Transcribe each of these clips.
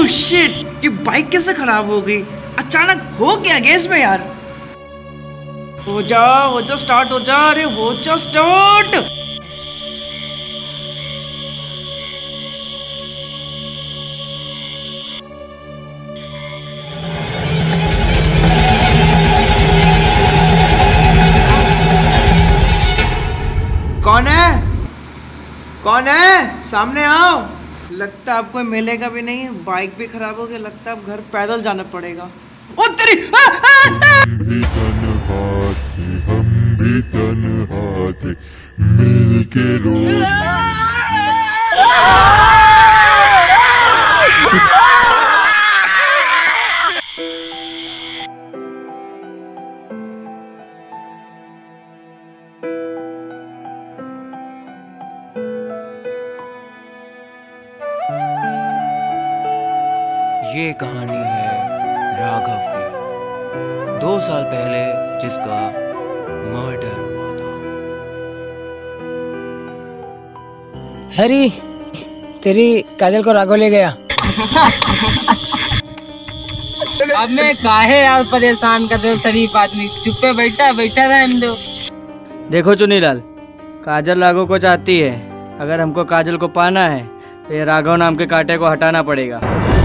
Oh shit, ये bike कैसे खराब हो गई? अचानक हो गया गैस में यार। हो जा स्टार्ट हो जा, अरे हो जा स्टार्ट। कौन है? कौन है? सामने आओ। लगता है आपको मिलेगा भी नहीं, बाइक भी खराब हो गई, लगता है अब घर पैदल जाना पड़ेगा। ओ तेरी हम भी तन्हा थे, मिल के ये कहानी है राघव की, 2 साल पहले जिसका मर्डर हुआ था। हरी, तेरी काजल को राघव ले गया। अब मैं काहे यार परेशान कर दो शरीफ आदमी, चुप्पे बैठा रहने दो। देखो चुनीलाल, काजल राघव को चाहती है। अगर हमको काजल को पाना है तो ये राघव नाम के कांटे को हटाना पड़ेगा।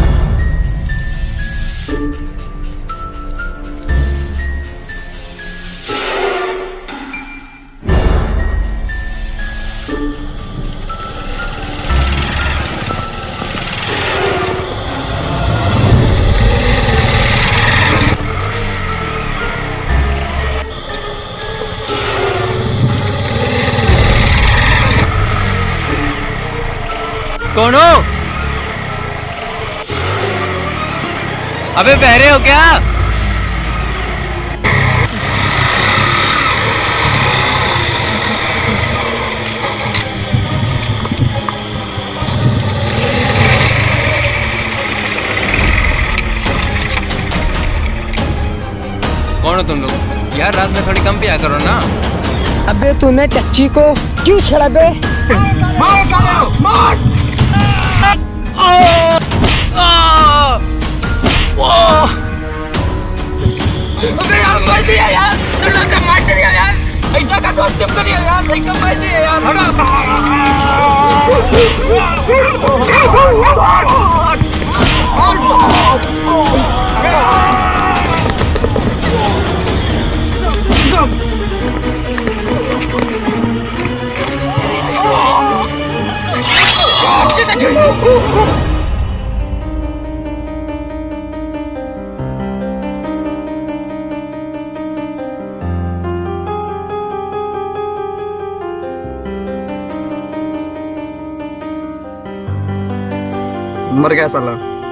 कौन हो? अबे बहरे हो क्या? कौन हो तुम लोग? यार रात में थोड़ी कम पिया करो ना। अबे तूने चच्ची को क्यों छेड़ा बे? मार! अबे यार मार दिया यार, लड़का मार दिया यार, ऐसा का दोस्त क्यों करिए यार, लड़का मार दिया यार। मर गया साला।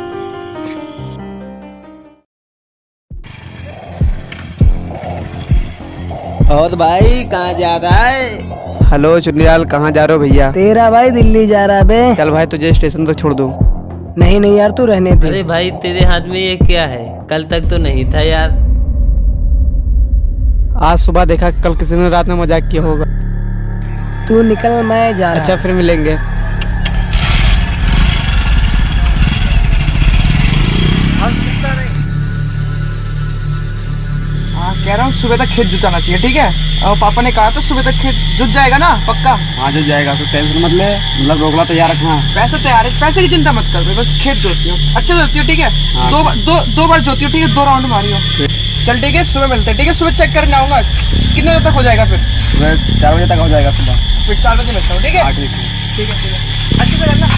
और भाई कहाँ जा रहा है? हेलो चुनीलाल, कहाँ जा रहे हो भैया? तेरा भाई दिल्ली जा रहा बे। चल भाई तुझे स्टेशन तक छोड़ दूँ। नहीं यार तू रहने दे। अरे भाई तेरे हाथ में ये क्या है? कल तक तो नहीं था यार। आज सुबह देखा, कल किसी ने रात में मजाक किया होगा। तू निकल, मैं जा रहा। अच्छा फिर मिलेंगे। कह रहा हूँ सुबह तक खेत जुटाना चाहिए, ठीक है? और पापा ने कहा तो सुबह तक खेत जुट जाएगा ना पक्का? हाँ जुट जाएगा, तो टेंशन मत ले, मतलब रोकला तैयार रखना। पैसे तैयार है, पैसे की चिंता मत कर, बस खेत जोतती हूँ। अच्छा जोतती हूँ, ठीक है? हाँ। दो बार जोतती हूँ, ठीक है? 2 राउंड मारियो। चल ठीक है, सुबह मिलते हैं, ठीक है? सुबह चेक करने आऊंगा। कितने बजे तक हो जाएगा फिर? 4 बजे तक हो जाएगा सुबह। फिर 4 बजे मिलता हूँ, ठीक है? ठीक है। अच्छे से रहना।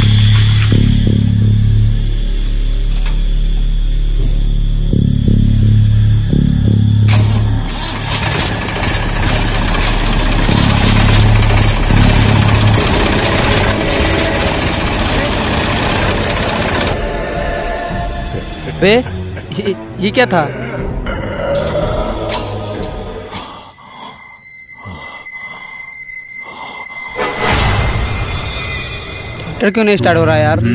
बे ये क्या था? ट्रैक्टर क्यों नहीं स्टार्ट हो रहा है यार?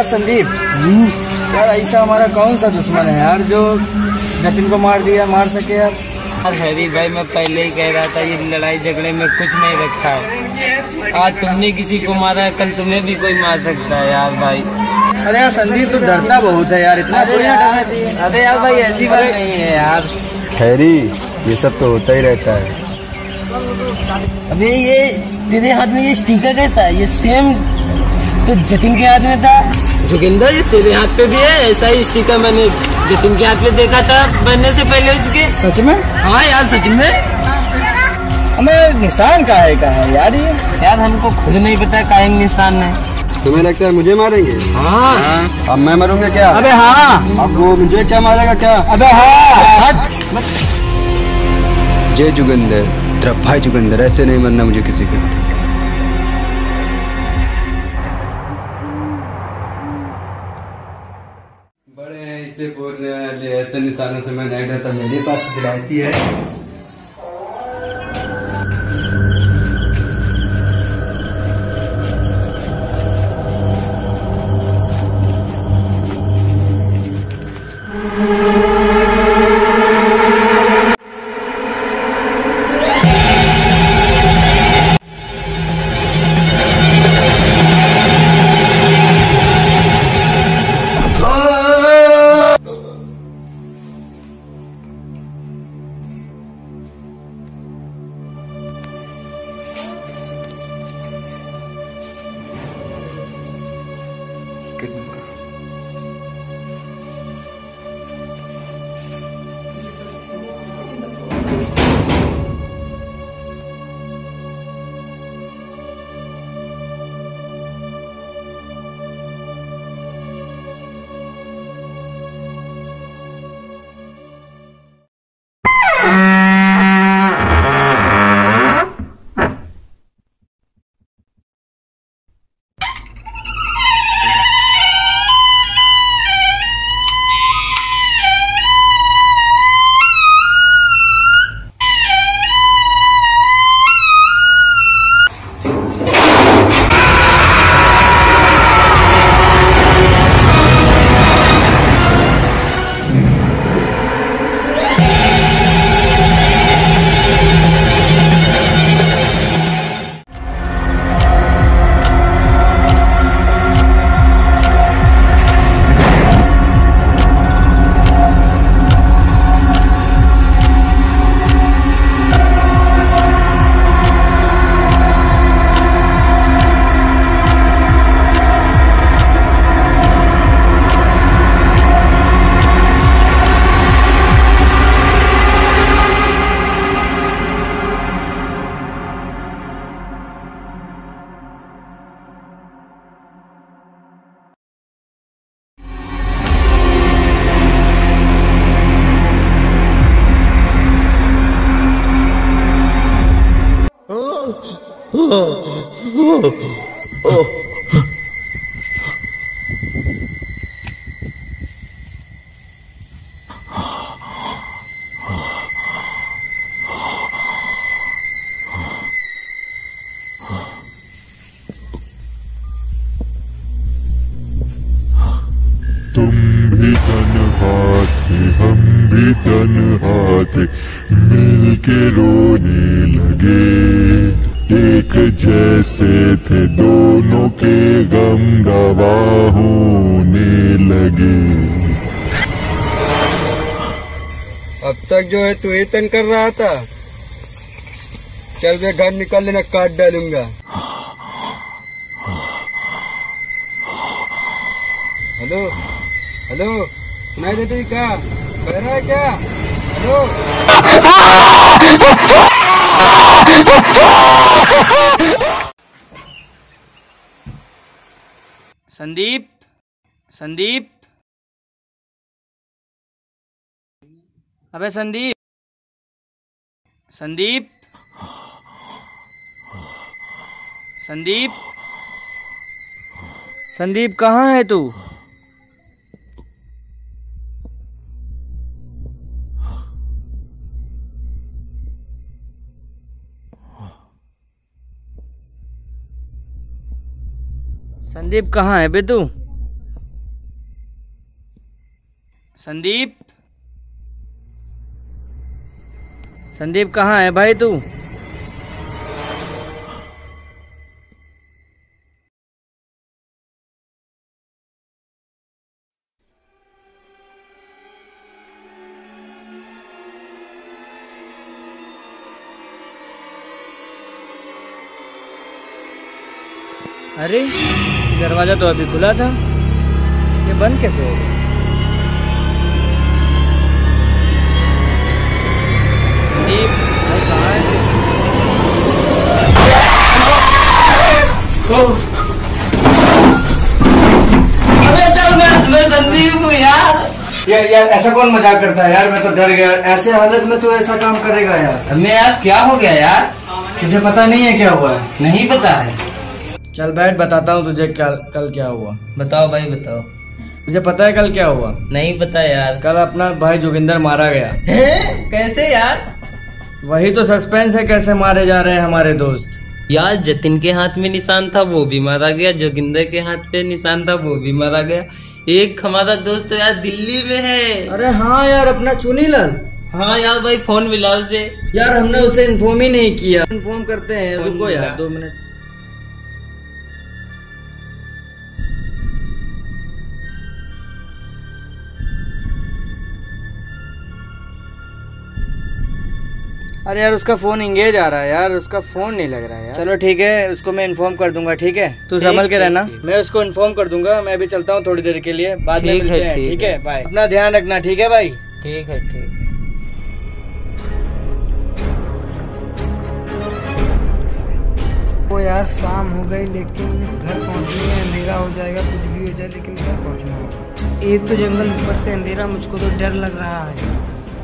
यार संदीप, यार ऐसा हमारा कौन सा दुश्मन है यार जो जतिन को मार सके यार। हैरी भाई मैं पहले ही कह रहा था ये लड़ाई झगड़े में कुछ नहीं रखा है। आज तुमने किसी को मारा है, कल तुम्हें भी कोई मार सकता है यार भाई। अरे यार संदीप तू डरता बहुत है यार, इतना थोड़ी ना डरना चाहिए। अरे यार भाई ऐसी बात नहीं है यार। हैरी ये सब तो होता ही रहता है। अबे ये तेरे हाथ में ये स्टिकर कैसा है? ये सेम तो जतिन के हाथ में था। जोगिंदर ये तेरे हाथ पे भी है ऐसा ही स्टिकर, मैंने जतिन के हाथ में देखा था बनने से पहले उसके। सच में? हाँ यार सच में। हमें निशान का है यार ये। यार हमको खुद नहीं पता का निशान है। तुम्हें लगता है मुझे मारेंगे? हाँ। अब मैं मरूंगा क्या? अबे हाँ। अब वो मुझे क्या मारेगा क्या? अबे हाँ। जय जुगंदर, तेरा भाई जुगंदर, ऐसे नहीं मरना मुझे किसी के। बड़े हैं इसे बोलने वाले, ऐसे निशानों से मैं नहीं डरता। मेरे पास दिलाती है। तुम भी तन्हा थे, हम भी तन्हा थे, मिल के रोने लगे। एक जैसे थे दोनों के गम दवा होने लगे। अब तक जो है तू ही तंग कर रहा था। चल वे घर निकल लेना, काट डालूंगा। हेलो हेलो, सुनाई देती है क्या? कह रहा है क्या? हेलो। संदीप, संदीप, अबे संदीप, संदीप, संदीप, संदीप कहाँ है तू? संदीप कहाँ है बे तू? संदीप, संदीप कहाँ है भाई तू? अरे दरवाजा तो अभी खुला था, ये बंद कैसे हो गया? संदीप भाई कहाँ है? मैं संदीप हूँ यार। यार ऐसा कौन मजाक करता है यार, मैं तो डर गया। ऐसे हालत में तू ऐसा काम करेगा यार? मैं यार क्या हो गया यार? तुझे पता नहीं है क्या हुआ है? नहीं पता है। चल बैठ, बताता हूँ तुझे कल क्या हुआ। बताओ भाई बताओ। तुझे पता है कल क्या हुआ? नहीं पता यार। कल अपना भाई जोगिंदर मारा गया। कैसे यार? वही तो सस्पेंस है, कैसे मारे जा रहे हैं हमारे दोस्त। यार जतिन के हाथ में निशान था वो भी मारा गया, जोगिंदर के हाथ पे निशान था वो भी मारा गया। एक हमारा दोस्त तो यार दिल्ली में है। अरे हाँ यार, अपना चुनीलाल। हाँ यार भाई फोन मिला उसे। यार हमने उसे इन्फॉर्म ही नहीं किया। इन्फॉर्म करते हैं, रुको यार 2 मिनट। अरे यार उसका फोन इंगेज आ रहा है यार, उसका फोन नहीं लग रहा है यार। चलो ठीक है, उसको मैं इन्फॉर्म कर दूंगा। ठीक है, तू संभल के रहना, मैं उसको इन्फॉर्म कर दूंगा। मैं भी चलता हूँ थोड़ी देर के लिए, बाद में मिलते हैं। ठीक है बाय, अपना ध्यान रखना। ठीक है भाई? ठीक है ठीक है। वो यार शाम हो गई, लेकिन घर पहुंचने में अंधेरा हो जाएगा। कुछ भी हो जाए लेकिन घर पहुंचना होगा। एक तो जंगल, ऊपर से अंधेरा, मुझको तो डर लग रहा है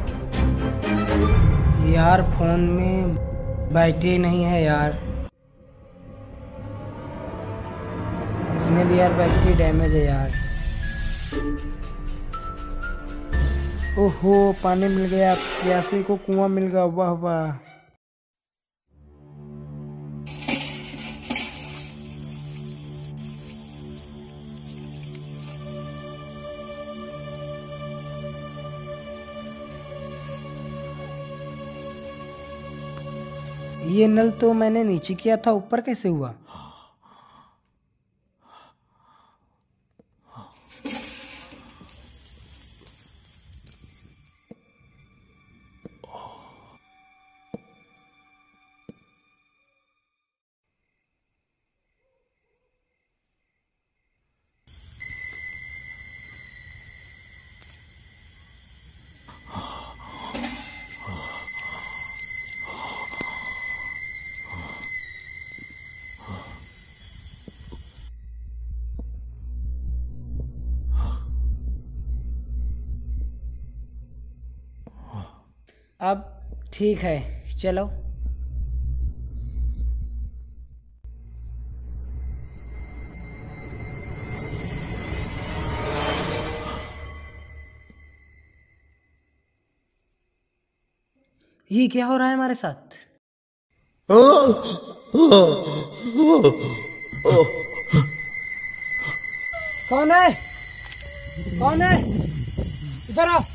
यार। फोन में बैटरी नहीं है यार, इसमें भी यार बैटरी डैमेज है यार। ओहो पानी मिल गया, प्यासे को कुआं मिल गया। वाह वाह। ये नल तो मैंने नीचे किया था, ऊपर कैसे हुआ? अब ठीक है, चलो। ये क्या हो रहा है हमारे साथ? कौन है? कौन है? इधर आओ।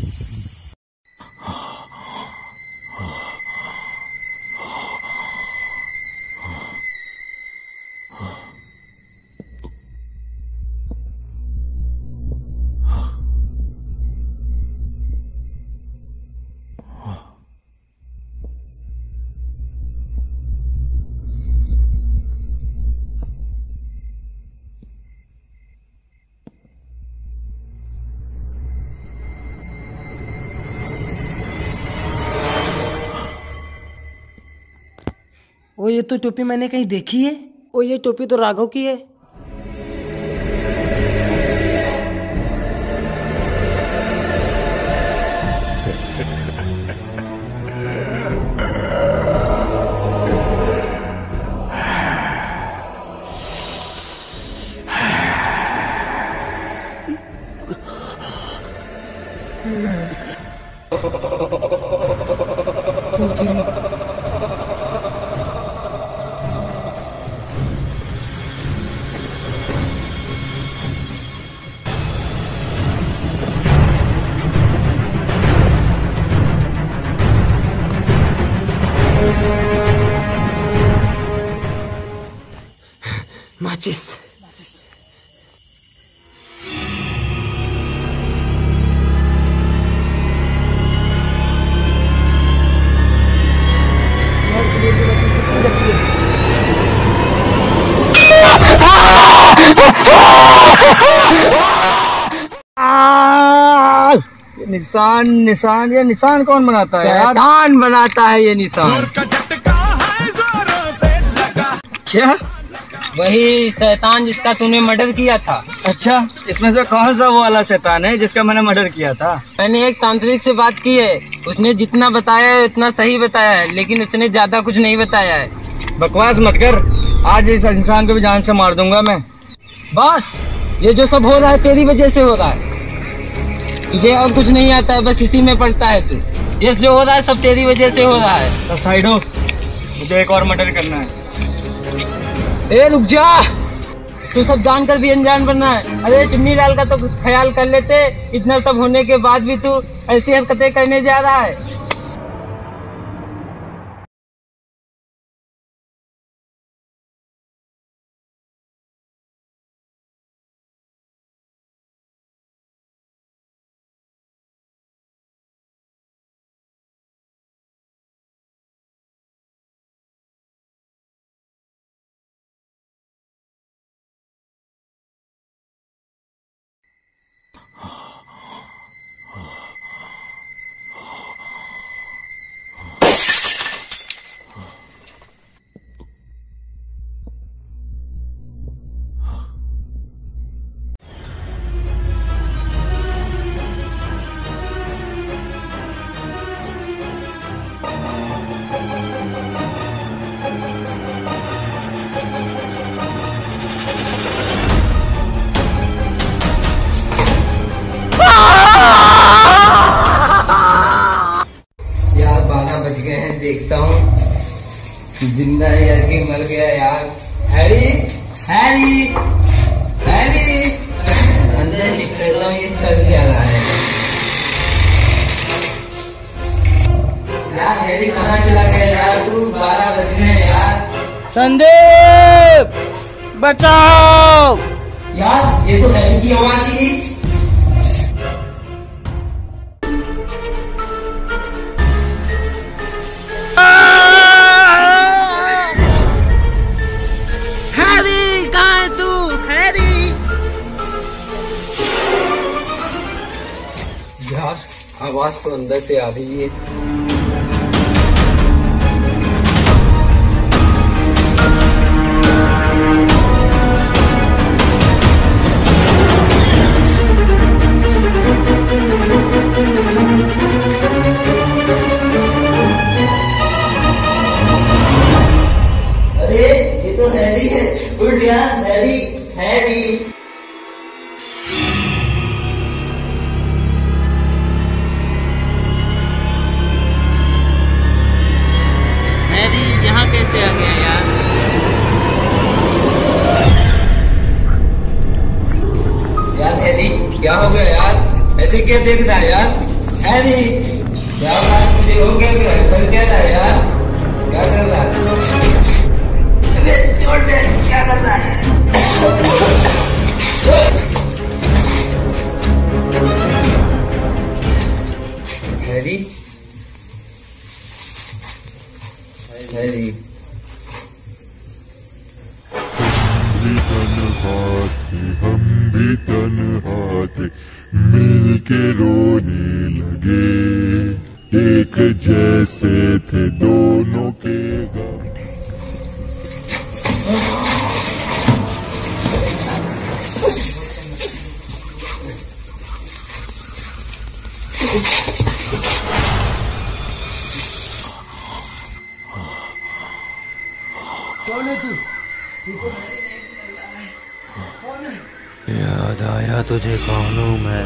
ओ ये तो टोपी मैंने कहीं देखी है। ओ ये टोपी तो राघव की है। माचिस। ये निशान कौन बनाता है यार? शैतान बनाता है ये निशान। क्या? वही शैतान जिसका तूने मर्डर किया था। अच्छा, इसमें से कौन सा वो वाला शैतान है जिसका मैंने मर्डर किया था? मैंने एक तांत्रिक से बात की है, उसने जितना बताया है उतना सही बताया है, लेकिन उसने ज्यादा कुछ नहीं बताया है। बकवास मत कर, आज इस इंसान को भी जान से मार दूंगा मैं। बस ये जो सब हो रहा है तेरी वजह से हो रहा है, तुझे और कुछ नहीं आता है, बस इसी में पड़ता है तू। ये जो हो रहा है सब तेरी वजह से हो रहा है। तो साइड हो, मुझे एक और मर्डर करना है। ए रुक जा, तू सब जानकर भी अनजान बनना है। अरे चुन्नी लाल का तो ख्याल कर लेते, इतना सब होने के बाद भी तू ऐसी हरकतें करने जा रहा है। यार 12 बज गए हैं, देखता हूँ जिंदा है या कि मर गया यार। हैरी हैरी हैरी, अंदर चेक करता हूँ ये कर क्या रहा है यार। हैरी कहाँ चला गया यार? तू 12 बज गए हैं यार। संदीप बचाओ यार ये तो हैरी की आवाज ही। हैरी कहाँ है तू? हैरी यार आवाज तो अंदर से आ रही है। अरे ये तो हैरी है। उठ यार हैरी हैरी। हैरी यहाँ कैसे आ गया यार? यार हैरी क्या हो गया यार? ऐसे क्या देख रहा है यार? हैरी क्या बात मुझे हो गया? कर क्या रहा है यार? क्या कर रहा है? चोट है, क्या कर रहा है? हैरी हैरी हम भी तन्हा थे, मिल के रोने लगे, एक जैसे थे दोनों के गम। कौन है तू? याद आया तुझे कौन हूँ मैं?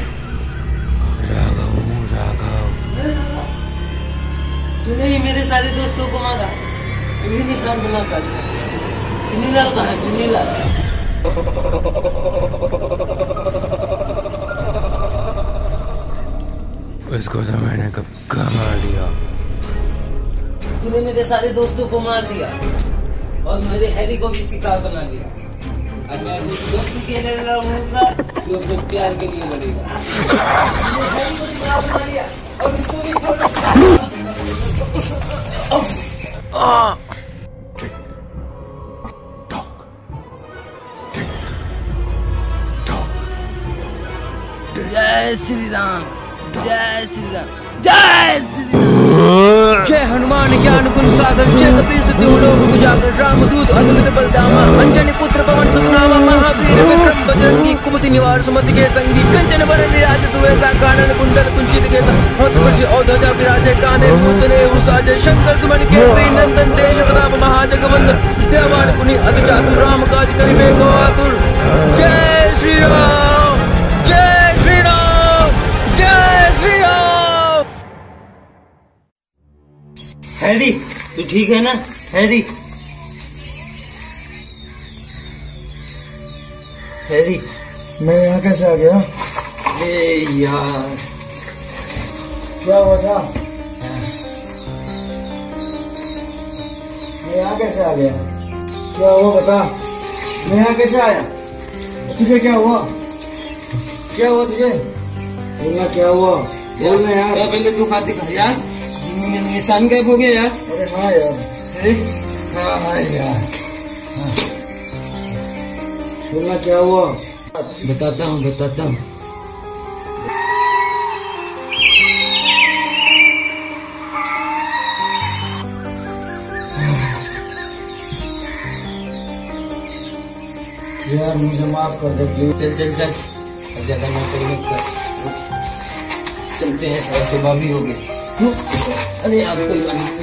राघव हूँ राघव। तूने ही मेरे सारे दोस्तों को मारा, तू ही निशान बनाता था। चुन्नीलाल कहाँ है? चुन्नीलाल उसको तो मैंने कब का मार दिया। तूने मेरे सारे दोस्तों को मार दिया और मेरे हैरी को भी शिकार बना लिया। मैं दोस्ती के लिए लड़ूंगा, तू अपने प्यार के लिए लड़ेगा। अब इसको भी छोड़। जय श्री राम, जय श्री राम, जय श्री राम। जय हनुमान ज्ञान गुण सागर, जय कपीस तिहु लोक उजागर, रामदूत अतुलित बलधामा, अंजनी पुत्र पवन सुत नामा, महावीर विक्रम बजरंगी, कुमति निवार सुमति के संगी, कंचन बरन विराज सुवेसा, कानन कुंडल कुंचित केसा, हाथ वज्र और ध्वजा विराजे, कांधे मूतने उसाजे, शंकर सुमन केसरी नंदन, देश प्रताप महाजगवंदन, देवान पुनि अति चातुर, राम काज करिबे को आतुर। जय श्री राम, जय श्री राम, जय श्री राम। हैरी, तू ठीक है ना? हैरी, हैरी, मैं यहाँ कैसे आ गया? ए यार, क्या हुआ था? मैं यहाँ कैसे आ गया? क्या हुआ बता? मैं यहाँ कैसे आया? तुझे क्या हुआ? क्या हुआ तुझे? बोलना क्या हुआ? बोलना यार। क्या पहले तू खाती खा यार, निशान गायब हो गया यार। अरे हाँ यार, हाँ यार, बोलना क्या हुआ? बताता हूँ। यार मुझे माफ कर दे प्लीज। चल, अब ज्यादा नौकरी मत कर, चलते हैं, और सुबह भी हो गई। अरे यार कोई बात नहीं।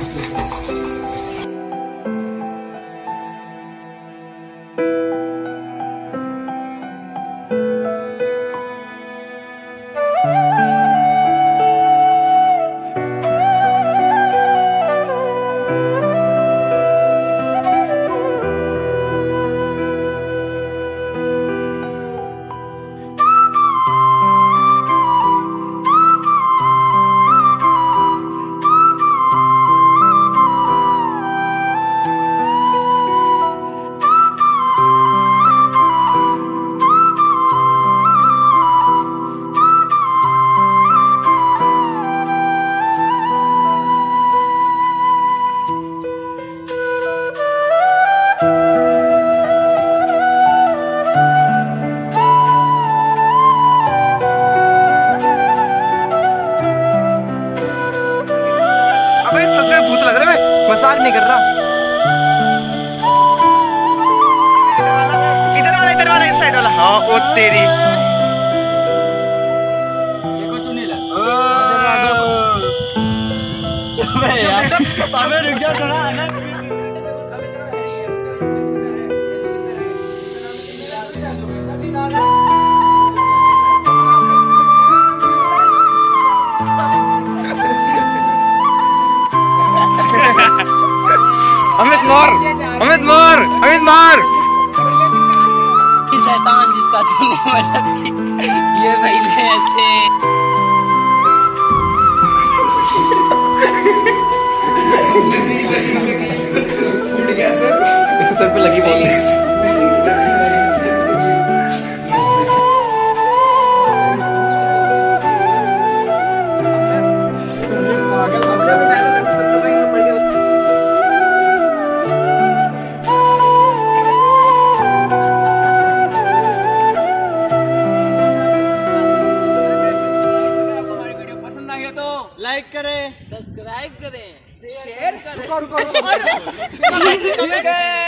मजाक नहीं कर रहा। इधर वाला इस साइड वाला। हाँ ओ तेरी। रुक जा थोड़ा। अमित मार, अमित मार, अमित मार। शैतान जिसका तूने मदद की, ये पहले ऐसे। सर पे लगी बोल। लाइक करें, सब्सक्राइब करें, शेयर करें। रुको